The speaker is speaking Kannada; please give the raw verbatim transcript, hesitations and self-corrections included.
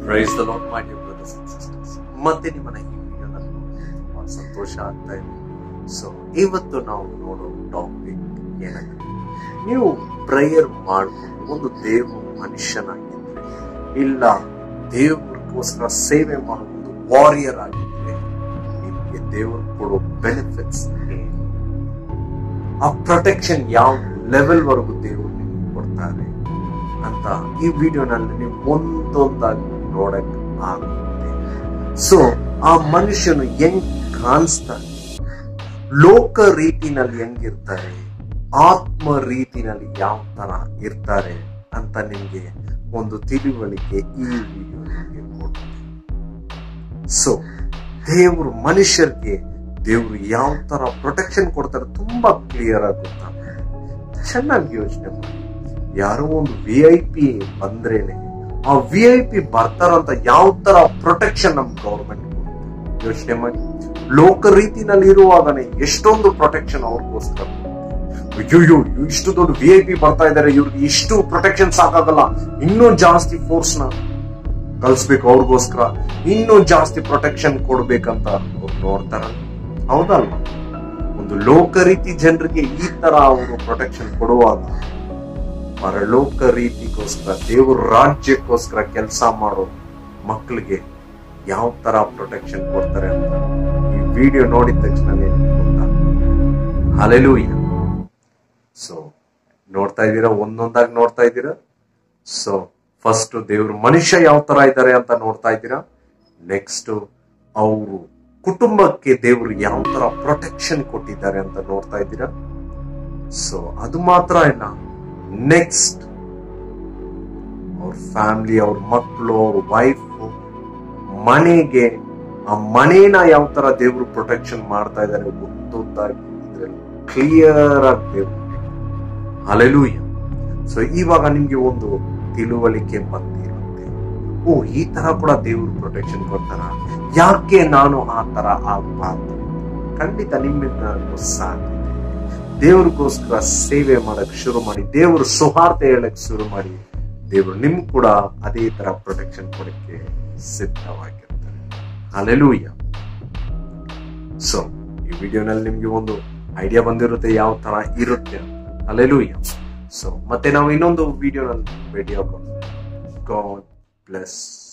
Praise the Lord, my dear brothers and sisters. ಮತ್ತೆ ನಿಮ್ಮನ್ನ ಈ ವಿಡಿಯೋನಲ್ಲಿ ತುಂಬಾ ಸಂತೋಷ ಆಗ್ತಾ ಇದೆ. ಸೊ ಇವತ್ತು ನಾವು ನೋಡೋ ಟಾಪಿಕ್ ಏನಂದ್ರೆ, ನೀವು ಪ್ರೇಯರ್ ಮಾಡ್ಕೊಂಡು ಒಂದು ದೇವ್ರ ಮನುಷ್ಯನಾಗಿದ್ರೆ, ಇಲ್ಲ ದೇವ್ರಿಗೋಸ್ಕರ ಸೇವೆ ಮಾಡೋ ಒಂದು ವಾರಿಯರ್ ಆಗಿದ್ರೆ, ನಿಮಗೆ ದೇವರು ಕೊಡೋ ಬೆನಿಫಿಟ್ಸ್ ಏನು, ಆ ಪ್ರೊಟೆಕ್ಷನ್ ಯಾವ ಲೆವೆಲ್ ವರೆಗೂ ದೇವರು ನಿಮ್ಗೆ ಕೊಡ್ತಾರೆ ಅಂತ ಈ ವಿಡಿಯೋನಲ್ಲಿ ನೀವು ಒಂದೊಂದಾಗಿ ನೋಡಕ್ ಆಗುತ್ತೆ. ಸೊ ಆ ಮನುಷ್ಯನು ಹೆಂಗ್ ಕಾಣಿಸ್ತಾನೆ, ಲೋಕ ರೀತಿನಲ್ಲಿ ಹೆಂಗಿರ್ತಾರೆ, ಆತ್ಮ ರೀತಿನಲ್ಲಿ ಯಾವ ತರ ಇರ್ತಾರೆ ಅಂತ ನಿಮ್ಗೆ ಒಂದು ತಿಳುವಳಿಕೆ ಈ ವಿಡಿಯೋ ನಿಮಗೆ ಕೊಡುತ್ತೆ. ಸೊ ದೇವರು ಮನುಷ್ಯರಿಗೆ ದೇವರು ಯಾವ ತರ ಪ್ರೊಟೆಕ್ಷನ್ ಕೊಡ್ತಾರೆ ತುಂಬಾ ಕ್ಲಿಯರ್ ಆಗಿ ಗೊತ್ತಾಗುತ್ತೆ. ಚೆನ್ನಾಗಿ ಯೋಚನೆ ಮಾಡಿ, ಯಾರೋ ಒಂದು ವಿ ಐ ಪಿ ಬಂದ್ರೇನೆ ಆ ವಿ ಐ ಪಿ ಬರ್ತಾರಂತ ಯಾವ ತರ ಪ್ರೊಟೆಕ್ಷನ್ ನಮ್ ಗೌರ್ಮೆಂಟ್ ಕೊಡುತ್ತೆ ಯೋಚನೆ ಮಾಡಿ. ಲೋಕ ರೀತಿನಲ್ಲಿ ಇರುವಾಗನೇ ಎಷ್ಟೊಂದು ಪ್ರೊಟೆಕ್ಷನ್ ಅವ್ರಿಗೋಸ್ಕರ. ಅಯ್ಯೋ ಇಷ್ಟು ದೊಡ್ಡ ವಿ ಐ ಪಿ ಬರ್ತಾ ಇದಾರೆ, ಇವ್ರಿಗೆ ಇಷ್ಟು ಪ್ರೊಟೆಕ್ಷನ್ ಸಾಕಾಗಲ್ಲ, ಇನ್ನೂ ಜಾಸ್ತಿ ಫೋರ್ಸ್ ನ ಕಲ್ಸ್ಬೇಕು ಅವ್ರಿಗೋಸ್ಕರ, ಇನ್ನೂ ಜಾಸ್ತಿ ಪ್ರೊಟೆಕ್ಷನ್ ಕೊಡ್ಬೇಕಂತ ಅವ್ರು ನೋಡ್ತಾರ. ಹೌದಲ್ವಾ? ಒಂದು ಲೋಕ ರೀತಿ ಜನರಿಗೆ ಈ ತರ ಅವರು ಪ್ರೊಟೆಕ್ಷನ್ ಕೊಡುವಾಗ, ಪರಲೋಕ ರೀತಿಗೋಸ್ಕರ ದೇವ್ರ ರಾಜ್ಯಕ್ಕೋಸ್ಕರ ಕೆಲಸ ಮಾಡೋ ಮಕ್ಕಳಿಗೆ ಯಾವ ತರ ಪ್ರೊಟೆಕ್ಷನ್ ಕೊಡ್ತಾರೆ ಅಂತ ಈ ವಿಡಿಯೋ ನೋಡಿದ ತಕ್ಷಣ ಗೊತ್ತಾಗುತ್ತೆ. ಹಲ್ಲೆಲೂಯಾ. ಸೊ ನೋಡ್ತಾ ಇದ್ದೀರಾ, ಒಂದೊಂದಾಗಿ ನೋಡ್ತಾ ಇದ್ದೀರಾ. ಸೊ ಫಸ್ಟ್ ದೇವ್ರ ಮನುಷ್ಯ ಯಾವ ತರ ಇದ್ದಾರೆ ಅಂತ ನೋಡ್ತಾ ಇದ್ದೀರಾ. ನೆಕ್ಸ್ಟ್ ಅವರು ಕುಟುಂಬಕ್ಕೆ ದೇವ್ರು ಯಾವ ತರ ಪ್ರೊಟೆಕ್ಷನ್ ಕೊಟ್ಟಿದ್ದಾರೆ ಅಂತ ನೋಡ್ತಾ ಇದ್ದೀರಾ. ಸೊ ಅದು ಮಾತ್ರ ಇಲ್ಲ, ನೆಕ್ಸ್ಟ್ ಅವ್ರ ಫ್ಯಾಮಿಲಿ, ಅವ್ರ ಮಕ್ಕಳು, ಅವ್ರ ವೈಫ್, ಮನೆಗೆ, ಆ ಮನೇನ ಯಾವ ತರ ದೇವ್ರು ಪ್ರೊಟೆಕ್ಷನ್ ಮಾಡ್ತಾ ಇದ್ದಾರೆ ಒಂದೊಂದಾಗಿ ಇದ್ರಲ್ಲಿ ಕ್ಲಿಯರ್ ಆಗಿ ದೇವ್ರು. ಹಲ್ಲೆಲೂಯಾ. ಸೊ ಇವಾಗ ನಿಮ್ಗೆ ಒಂದು ತಿಳುವಳಿಕೆ ಬಂದಿರುತ್ತೆ, ಓ ಈ ತರ ಕೂಡ ದೇವ್ರು ಪ್ರೊಟೆಕ್ಷನ್ ಕೊಡ್ತಾರ, ಯಾಕೆ ನಾನು ಆ ತರ ಆಗ್ಬಾರ್ದು. ಖಂಡಿತ ನಿಮ್ಮಿಂದ ಸಾಧ್ಯ. ದೇವ್ರಿಗೋಸ್ಕರ ಸೇವೆ ಮಾಡಕ್ ಶುರು ಮಾಡಿ, ದೇವ್ರ ಸುವಾರ್ತೆ ಹೇಳಕ್ ಶುರು ಮಾಡಿ, ದೇವ್ರು ನಿಮ್ ಕೂಡ ಅದೇ ತರ ಪ್ರೊಟೆಕ್ಷನ್ ಕೊಡಕ್ಕೆ ಸಿದ್ಧವಾಗಿರ್ತಾರೆ. ಹಲ್ಲೆಲೂಯಾ. ಸೊ ಈ ವಿಡಿಯೋನಲ್ಲಿ ನಿಮ್ಗೆ ಒಂದು ಐಡಿಯಾ ಬಂದಿರುತ್ತೆ ಯಾವ ತರ ಇರುತ್ತೆ. ಹಲ್ಲೆಲೂಯಾ. ಸೊ ಮತ್ತೆ ನಾವು ಇನ್ನೊಂದು ವಿಡಿಯೋನಲ್ಲಿ ಭೇಟಿ ಆಗೋಣ. God bless.